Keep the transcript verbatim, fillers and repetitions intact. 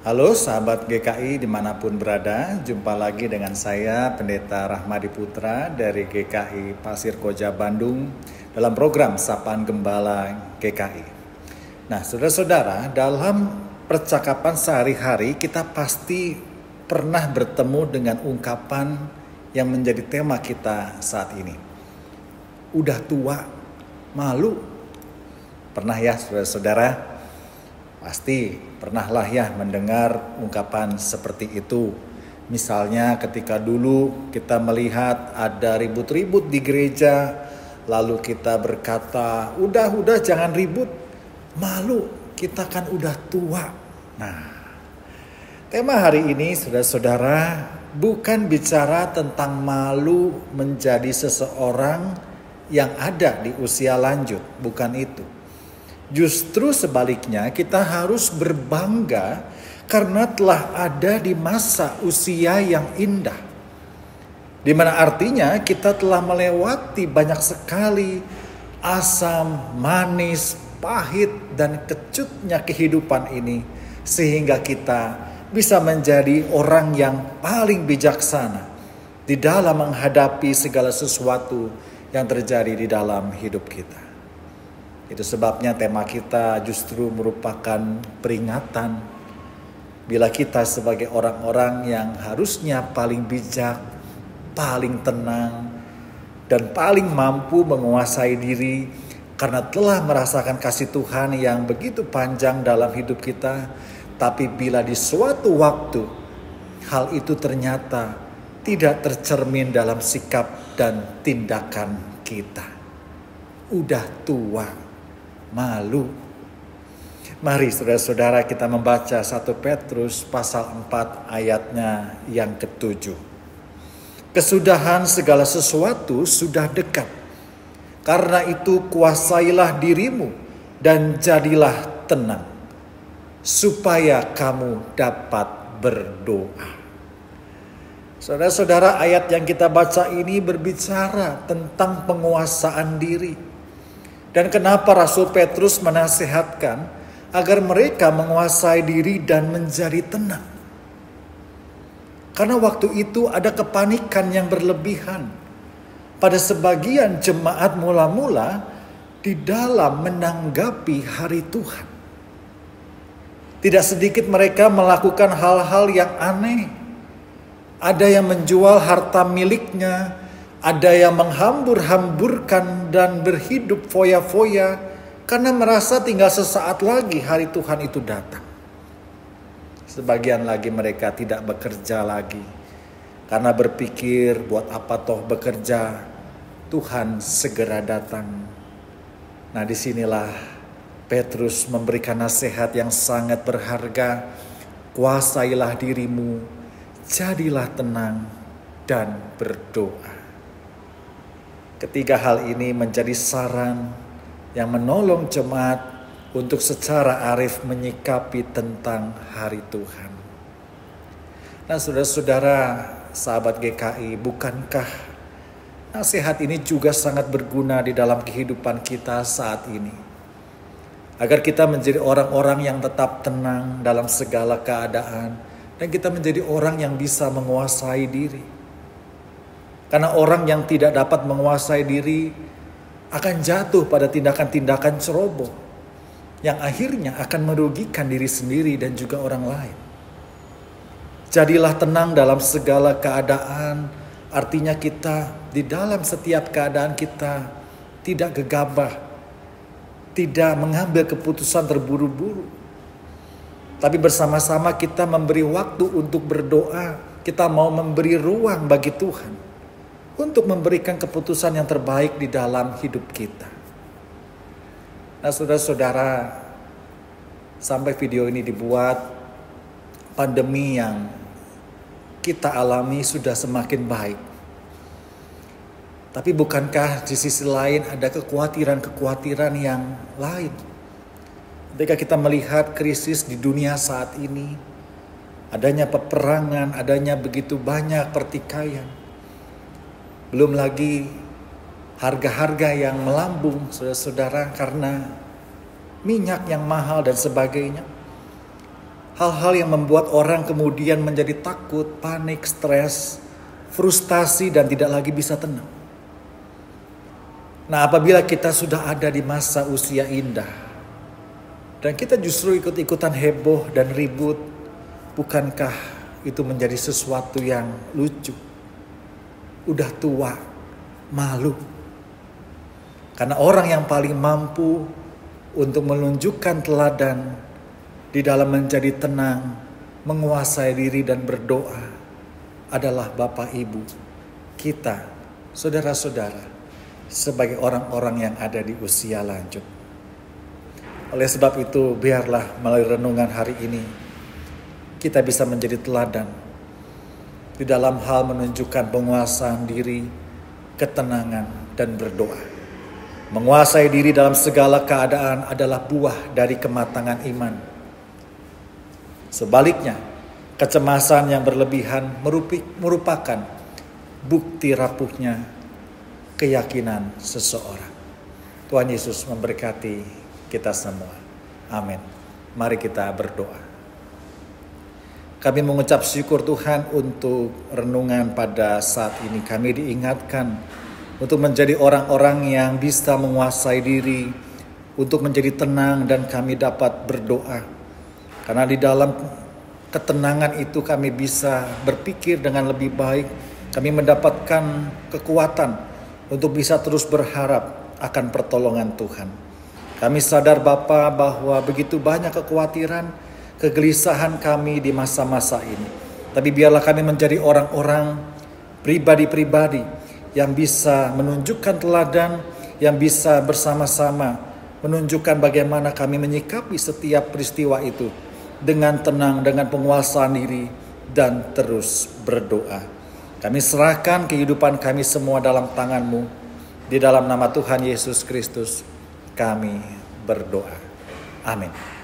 Halo sahabat G K I dimanapun berada, jumpa lagi dengan saya Pendeta Rahmadi Putra dari G K I Pasir Koja Bandung dalam program Sapaan Gembala G K I. Nah saudara-saudara, dalam percakapan sehari-hari kita pasti pernah bertemu dengan ungkapan yang menjadi tema kita saat ini. Udah tua, malu. Pernah ya saudara-saudara? Pasti pernahlah ya mendengar ungkapan seperti itu. Misalnya ketika dulu kita melihat ada ribut-ribut di gereja, lalu kita berkata, udah-udah jangan ribut, malu, kita kan udah tua. Nah, tema hari ini saudara-saudara bukan bicara tentang malu menjadi seseorang yang ada di usia lanjut, bukan itu. Justru sebaliknya kita harus berbangga karena telah ada di masa usia yang indah. Di mana artinya kita telah melewati banyak sekali asam, manis, pahit dan kecutnya kehidupan ini. Sehingga kita bisa menjadi orang yang paling bijaksana di dalam menghadapi segala sesuatu yang terjadi di dalam hidup kita. Itu sebabnya tema kita justru merupakan peringatan bila kita sebagai orang-orang yang harusnya paling bijak, paling tenang, dan paling mampu menguasai diri karena telah merasakan kasih Tuhan yang begitu panjang dalam hidup kita. Tapi bila di suatu waktu hal itu ternyata tidak tercermin dalam sikap dan tindakan kita. Udah tua, malu. Mari saudara-saudara kita membaca satu Petrus pasal empat ayatnya yang ketujuh. Kesudahan segala sesuatu sudah dekat. Karena itu kuasailah dirimu dan jadilah tenang, supaya kamu dapat berdoa. Saudara-saudara, ayat yang kita baca ini berbicara tentang penguasaan diri. Dan kenapa Rasul Petrus menasihatkan agar mereka menguasai diri dan menjadi tenang? Karena waktu itu ada kepanikan yang berlebihan pada sebagian jemaat mula-mula di dalam menanggapi hari Tuhan. Tidak sedikit mereka melakukan hal-hal yang aneh. Ada yang menjual harta miliknya, ada yang menghambur-hamburkan dan berhidup foya-foya karena merasa tinggal sesaat lagi hari Tuhan itu datang. Sebagian lagi mereka tidak bekerja lagi karena berpikir buat apa toh bekerja, Tuhan segera datang. Nah disinilah Petrus memberikan nasihat yang sangat berharga. Kuasailah dirimu, jadilah tenang dan berdoa. Ketiga hal ini menjadi saran yang menolong jemaat untuk secara arif menyikapi tentang hari Tuhan. Nah saudara-saudara, sahabat G K I, bukankah nasihat ini juga sangat berguna di dalam kehidupan kita saat ini? Agar kita menjadi orang-orang yang tetap tenang dalam segala keadaan dan kita menjadi orang yang bisa menguasai diri. Karena orang yang tidak dapat menguasai diri akan jatuh pada tindakan-tindakan ceroboh yang akhirnya akan merugikan diri sendiri dan juga orang lain. Jadilah tenang dalam segala keadaan, artinya kita di dalam setiap keadaan kita tidak gegabah, tidak mengambil keputusan terburu-buru. Tapi bersama-sama kita memberi waktu untuk berdoa, kita mau memberi ruang bagi Tuhan untuk memberikan keputusan yang terbaik di dalam hidup kita. Nah saudara-saudara, sampai video ini dibuat, pandemi yang kita alami sudah semakin baik. Tapi bukankah di sisi lain ada kekhawatiran-kekhawatiran yang lain? Ketika kita melihat krisis di dunia saat ini, adanya peperangan, adanya begitu banyak pertikaian. Belum lagi harga-harga yang melambung saudara-saudara karena minyak yang mahal dan sebagainya. hal-hal yang membuat orang kemudian menjadi takut, panik, stres, frustasi, dan tidak lagi bisa tenang. Nah, apabila kita sudah ada di masa usia indah, dan kita justru ikut-ikutan heboh dan ribut, bukankah itu menjadi sesuatu yang lucu? Udah tua, malu. Karena orang yang paling mampu untuk menunjukkan teladan di dalam menjadi tenang, menguasai diri dan berdoa adalah Bapak Ibu kita, saudara-saudara, sebagai orang-orang yang ada di usia lanjut. Oleh sebab itu, biarlah melalui renungan hari ini kita bisa menjadi teladan di dalam hal menunjukkan penguasaan diri, ketenangan, dan berdoa. Menguasai diri dalam segala keadaan adalah buah dari kematangan iman. Sebaliknya, kecemasan yang berlebihan merupakan bukti rapuhnya keyakinan seseorang. Tuhan Yesus memberkati kita semua. Amin. Mari kita berdoa. Kami mengucap syukur Tuhan untuk renungan pada saat ini. Kami diingatkan untuk menjadi orang-orang yang bisa menguasai diri, untuk menjadi tenang, dan kami dapat berdoa. Karena di dalam ketenangan itu kami bisa berpikir dengan lebih baik, kami mendapatkan kekuatan untuk bisa terus berharap akan pertolongan Tuhan. Kami sadar Bapa bahwa begitu banyak kekhawatiran, kegelisahan kami di masa-masa ini. Tapi biarlah kami menjadi orang-orang, pribadi-pribadi yang bisa menunjukkan teladan, yang bisa bersama-sama menunjukkan bagaimana kami menyikapi setiap peristiwa itu dengan tenang, dengan penguasaan diri, dan terus berdoa. Kami serahkan kehidupan kami semua dalam tangan-Mu. Di dalam nama Tuhan Yesus Kristus kami berdoa. Amin.